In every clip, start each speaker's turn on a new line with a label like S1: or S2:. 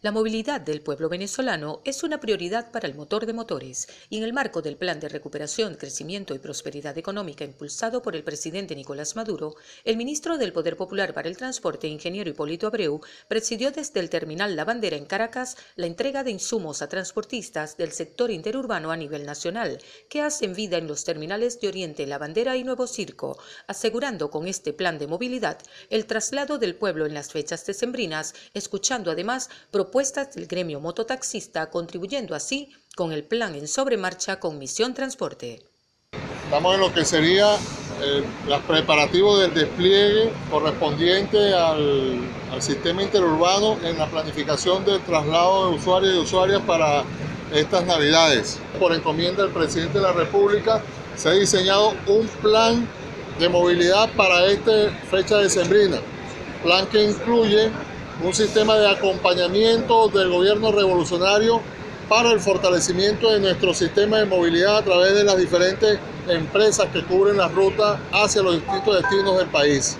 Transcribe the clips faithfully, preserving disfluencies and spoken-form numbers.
S1: La movilidad del pueblo venezolano es una prioridad para el motor de motores y en el marco del Plan de Recuperación, Crecimiento y Prosperidad Económica impulsado por el presidente Nicolás Maduro, el ministro del Poder Popular para el Transporte, ingeniero Hipólito Abreu, presidió desde el terminal La Bandera en Caracas la entrega de insumos a transportistas del sector interurbano a nivel nacional, que hacen vida en los terminales de Oriente, La Bandera y Nuevo Circo, asegurando con este plan de movilidad el traslado del pueblo en las fechas decembrinas, escuchando además propuestas del gremio mototaxista, contribuyendo así con el plan en sobremarcha con Misión Transporte.
S2: Estamos en lo que sería eh, los preparativos del despliegue correspondiente al, al sistema interurbano en la planificación del traslado de usuarios y usuarias para estas navidades. Por encomienda del presidente de la República se ha diseñado un plan de movilidad para esta fecha decembrina, plan que incluye un sistema de acompañamiento del gobierno revolucionario para el fortalecimiento de nuestro sistema de movilidad a través de las diferentes empresas que cubren la ruta hacia los distintos destinos del país.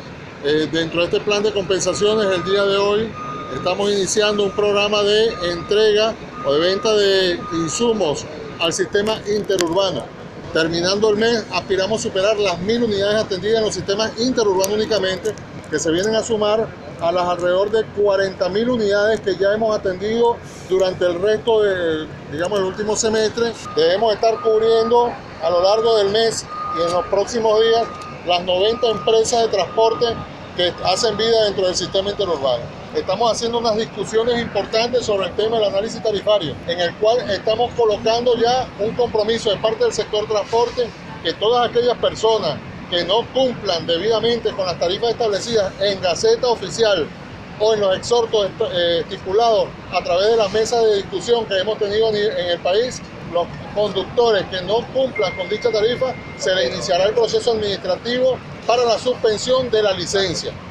S2: Eh, dentro de este plan de compensaciones, el día de hoy estamos iniciando un programa de entrega o de venta de insumos al sistema interurbano. Terminando el mes, aspiramos a superar las mil unidades atendidas en los sistemas interurbanos únicamente, que se vienen a sumar a las alrededor de cuarenta mil unidades que ya hemos atendido durante el resto de, digamos, el último semestre. Debemos estar cubriendo a lo largo del mes y en los próximos días las noventa empresas de transporte que hacen vida dentro del sistema interurbano. Estamos haciendo unas discusiones importantes sobre el tema del análisis tarifario, en el cual estamos colocando ya un compromiso de parte del sector transporte que todas aquellas personas que no cumplan debidamente con las tarifas establecidas en Gaceta Oficial o en los exhortos eh, estipulados a través de las mesas de discusión que hemos tenido en el país, los conductores que no cumplan con dicha tarifa, se les iniciará el proceso administrativo para la suspensión de la licencia.